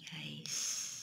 guys.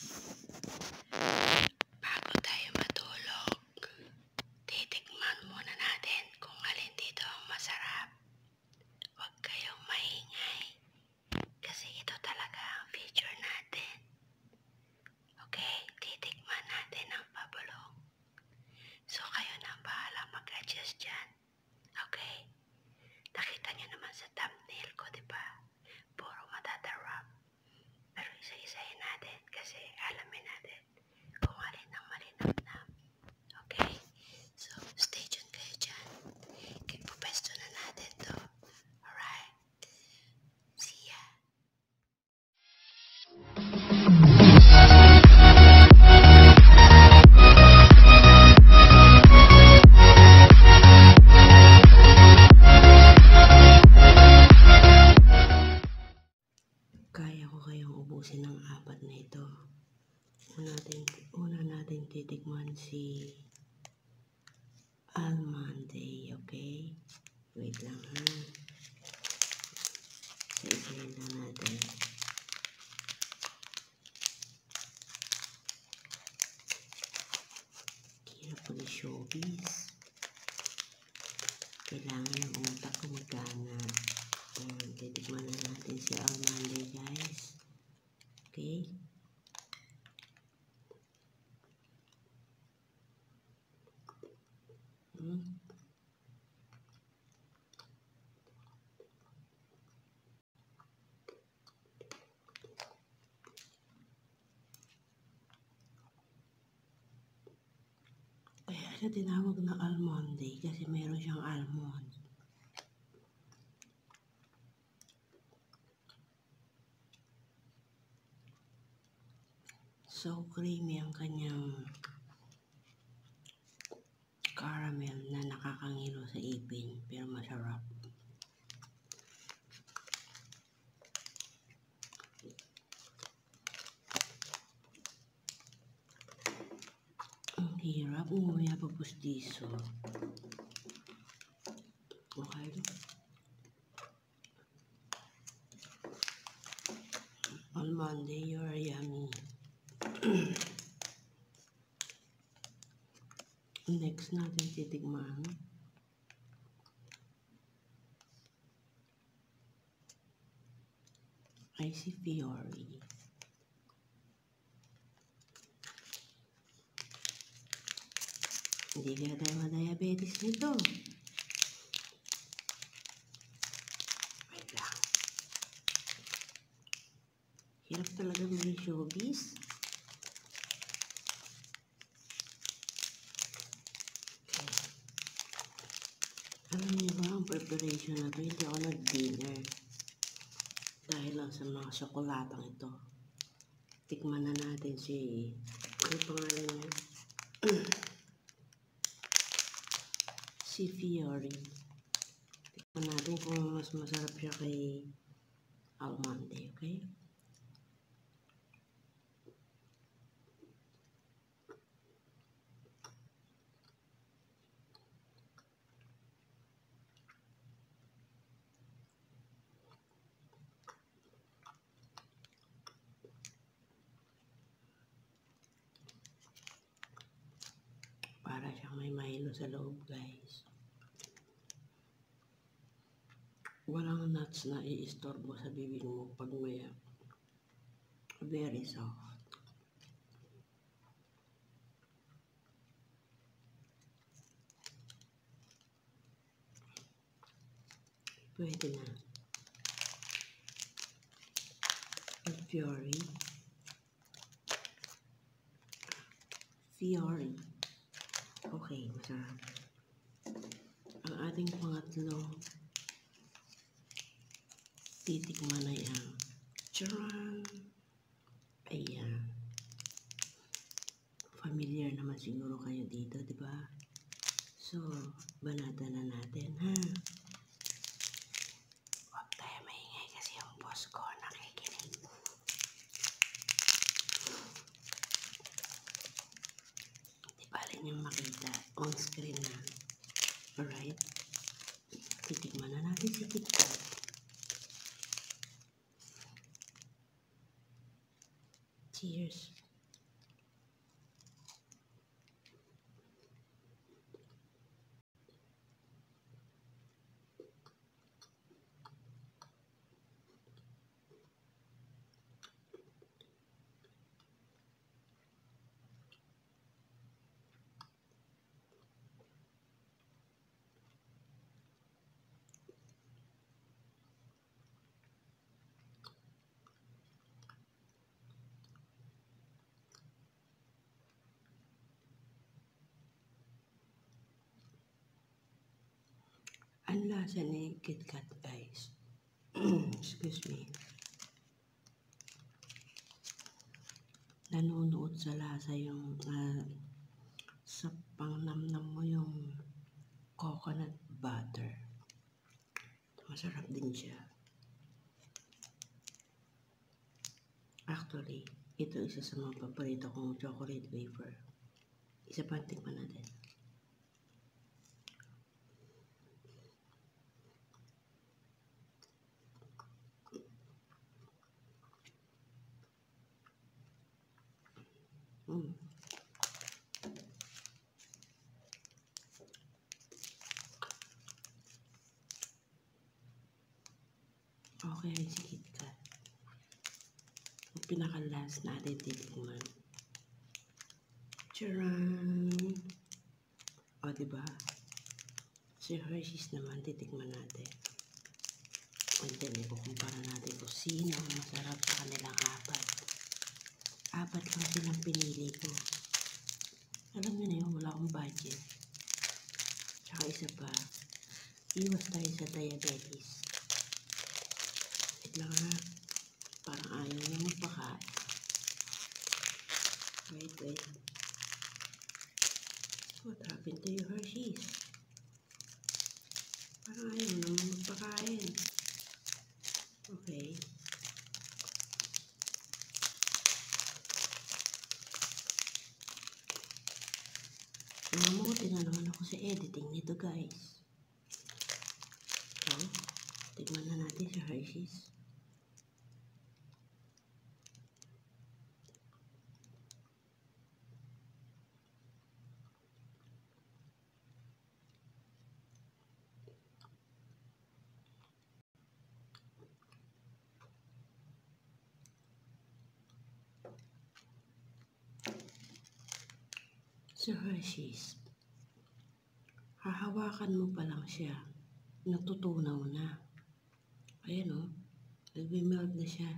Bago tayo matulog, titikman muna natin kung alin dito ang masarap. Huwag kayong maingay kasi ito talaga ang feature natin. Okay, titikman natin ang pabalong. So kayo na bahala mag-adjust dyan. Okay? Nakita nyo naman sa thumbnail ko, diba? Puro matatarap. Pero isa-isahin natin kasi alamin natin kung alin ang malinamnam. Okay? So, stay tuned kayo dyan. Ipupesto na natin to. Alright? See ya! Kaya ko kayang ubusin ng apat na ito. Una natin titikman si Almonday, okay? Wait lang ha. Isa-isahin na natin. Hirap po ni showbiz. Kailangan ng utak ko magana. Titikman na natin si Almonday, guys. Okay? Kaya siya tinawag na Almonday kasi meron siyang almond. So creamy ang kanyang caramel na nakakangilo sa ipin pero masarap. Ang hirap umaya pa pustiso. Okay. Almonday, you're yummy. Next natin titikman ay si Fiori. Hindi kaya tayo ma-diabetes nito. Wait lang. Hirap talaga maging showbiz. Alam niyo ba, ang preparation na ito, hindi ako nag-dinner. Dahil lang sa mga sokolatang ito. Tikman na natin si, ano pangalan niya? Si Fiori. Tikman natin kung mas masarap siya kay Almonday, okay? Para siyang may Milo sa loob, guys. Walang nuts na i-istorbo sa bibig mo pag may very soft. Pwede na. Fiori. Okay, masarap. Ang ating pangatlong titikman ay ang charan. Ayan. Familiar naman siguro kayo dito, diba? So, banata na natin, ha? Huwag tayo maingay kasi yung boss ko nakikinig. Di bali niyong makita on screen na. Alright? Titikman na natin si TikTok. Cheers. Ang lasa ni KitKat, guys. Excuse me. Nanunuot sa lasa yung sa pangnamnam mo yung coconut butter. Masarap din siya. Actually, ito isa sa mga paborito kong chocolate wafer. Isa pa tikman natin. Okay, si KitKat. Ang pinaka-last natin titikman. Charan! O, diba? Si Hershey's naman titikman natin. And then, ikukumpara natin kung sino ang masarap sa kanilang apat. Apat lang silang pinili ko. Alam nyo na yun, wala akong budget. Tsaka isa pa, iwas tayo sa diabetes. Wait lang ha, parang ayaw nyo magpakain. Wait. What happened to you, Hershey's? Parang ayaw naman magpakain. Okay. Mamuti na naman ako sa editing nito, guys. So, tignan na natin sa Hershey's. Sa Hershey's, hahawakan mo pa lang siya, natutunaw na. Ayan o, nagme-melt na siya.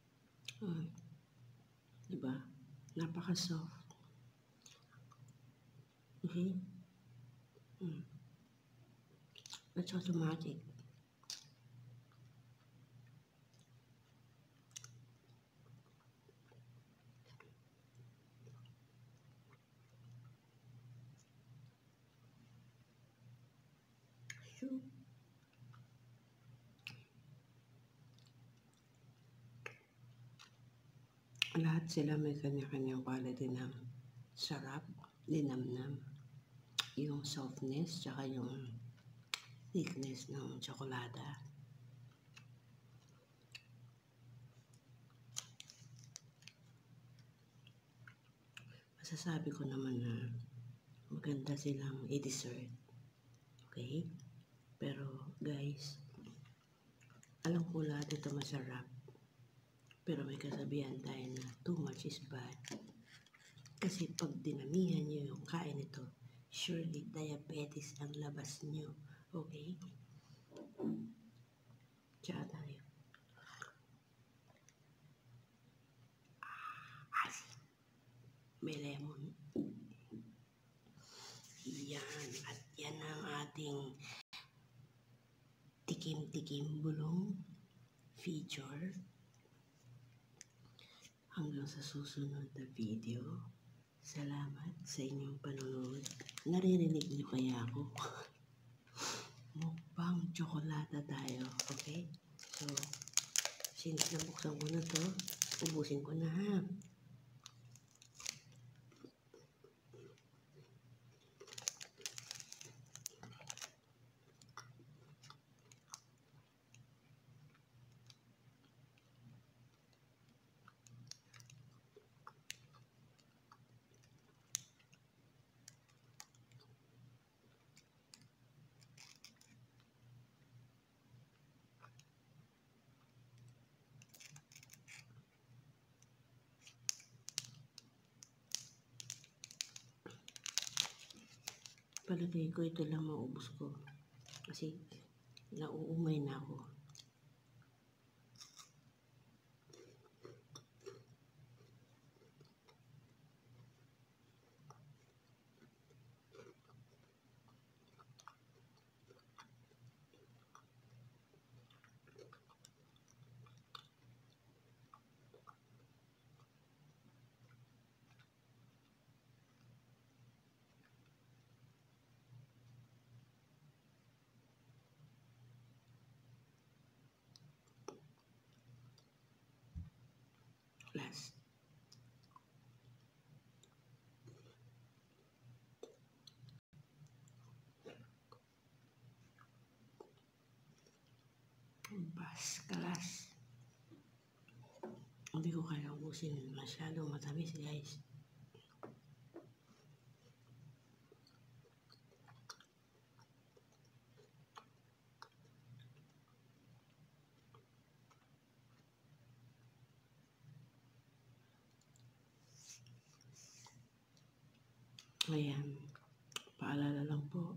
Diba? Napaka-soft. Okay? That's automatic. Lahat sila may kanya-kanyang quality ng sarap, linamnam, yung softness, tsaka yung thickness ng tsokolada. Masasabi ko naman na maganda silang i-dessert. Okay? Pero guys, alam ko lahat ito masarap. Pero may kasabihan tayo na too much is bad. Kasi pag dinamihan nyo yung kain nito, surely diabetes ang labas nyo. Okay? Tsaka tayo. May lemon. Yan. At yan ang ating tikim-tikim bulong feature. Hanggang sa susunod na video. Salamat sa inyong panonood. Naririnig niyo kaya ako? Mukbang tsokolata tayo. Okay? So, since nabuksan ko na to, ubusin ko na ha. Palagay ko ito lang maubos ko. Kasi nauumay na ako. Last. Kalas. Hindi ko kaya ubusin. Masyadong matamis, guys. Ayan. Paalala lang po.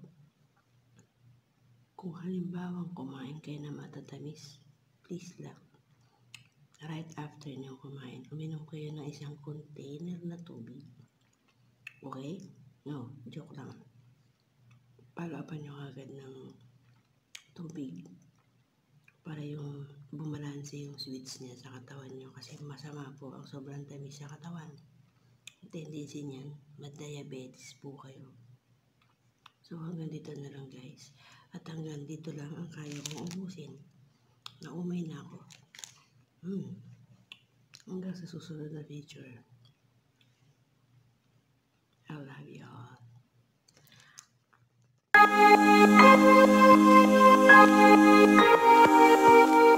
Kung halimbawa kumain kayo na matatamis, please lang. Right after nyo kumain, uminom kayo ng isang container na tubig. Okay? No, joke lang. Palaban nyo agad ng tubig para yung bumalanse yung sweets niya sa katawan nyo kasi masama po ang sobrang tamis sa katawan. Tendency niyan, mad-diabetes po kayo. So hanggang dito na lang, guys. At hanggang dito lang ang kaya kong ubusin. Naumay na ako. Hanggang sa susunod na picture. I love you all.